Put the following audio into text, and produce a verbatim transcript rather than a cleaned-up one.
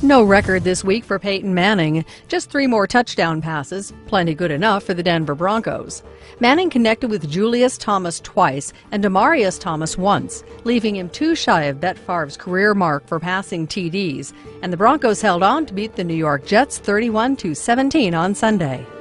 No record this week for Peyton Manning. Just three more touchdown passes, plenty good enough for the Denver Broncos. Manning connected with Julius Thomas twice and Demaryius Thomas once, leaving him too shy of Brett Favre's career mark for passing T Ds. And the Broncos held on to beat the New York Jets thirty-one to seventeen on Sunday.